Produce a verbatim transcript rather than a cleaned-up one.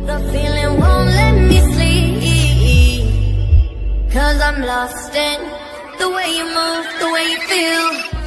The feeling won't let me sleep, 'cause I'm lost in the way you move, the way you feel.